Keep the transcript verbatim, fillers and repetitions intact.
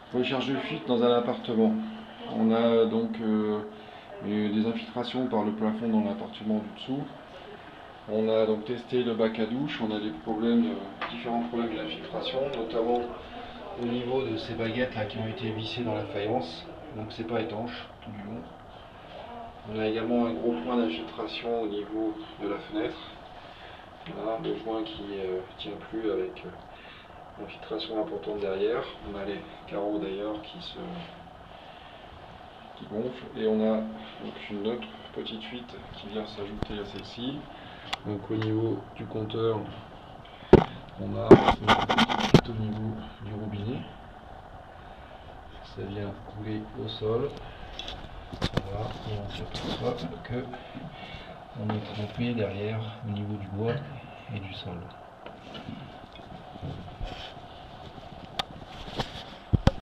Recherche de fuite dans un appartement. On a donc euh, des infiltrations par le plafond dans l'appartement du dessous. On a donc testé le bac à douche, on a des problèmes, de, différents problèmes d'infiltration, notamment au niveau de ces baguettes là qui ont été vissées dans la faïence, donc c'est pas étanche tout du long. On a également un gros point d'infiltration au niveau de la fenêtre. Voilà, le joint qui ne euh, tient plus avec euh, l'infiltration importante derrière. On a les carreaux d'ailleurs qui se qui gonflent et on a donc une autre petite fuite qui vient s'ajouter à celle-ci. Donc au niveau du compteur, on a une petite fuite au niveau du robinet. Ça vient couler au sol. Voilà, et on s'aperçoit que on est trempé derrière au niveau du bois et du sol.